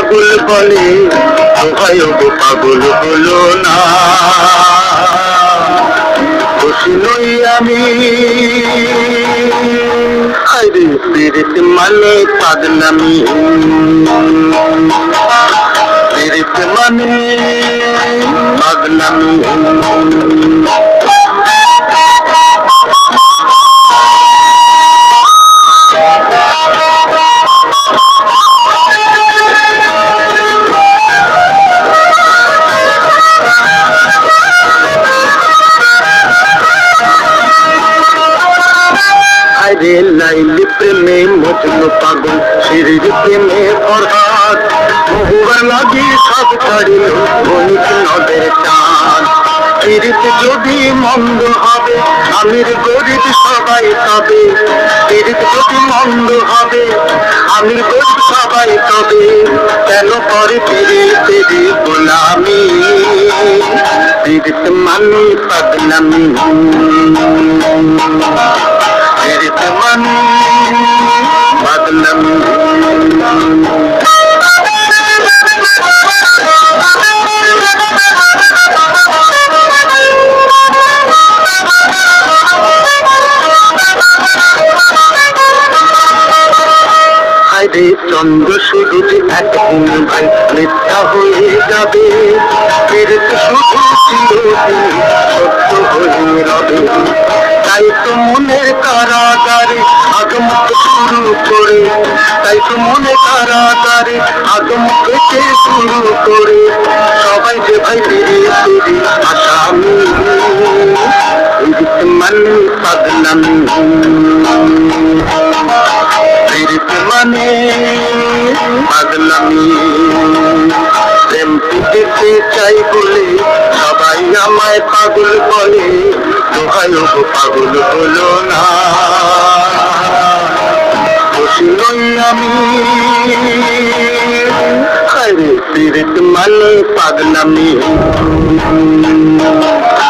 পাগল বলে দোহাই গো পাগল হলো না খুশি নই আমি আরে পীড়িত মানে পাগলামি পীড়িত মানে পাগলামি রে লাইলি প্রেমে মজনু পাগল শিরির প্রেমে ফরহাদ মহুয়ার লাগি সব ছাড়িল বণিক নদের চাঁদ পীড়িত যদি মন্দ হবে আমির গরিব সবাই তবে পীড়িত যদি মন্দ হবে আমির গরিব সবাই তবে কেন করে পীড়িতেরই গোলামি পীড়িত মানে পাগলামি পীড়িত মানে পাগলামি রে চন্দ্র সূরজ একদিন ভাই মিথ্যা হয়ে যাবে পীড়িত শুধু চিরদিন সত্য হয়ে রবে তাই তো মনের কারাগারে আগমক শুরু করে তাই তো মনে কারাগারে আগমক থেকে শুরু করে সবাই যে ভাই পীড়িতেরই আসামি পীড়িত মানে পাগলামি পীড়িত মানে পাগলামি প্রেম পেতে চাই বলে সবাই আমায় পাগল বলে দোহাই গো পাগল হলো না খুশি নই আমি আরে পীড়িত মানে পাগলামি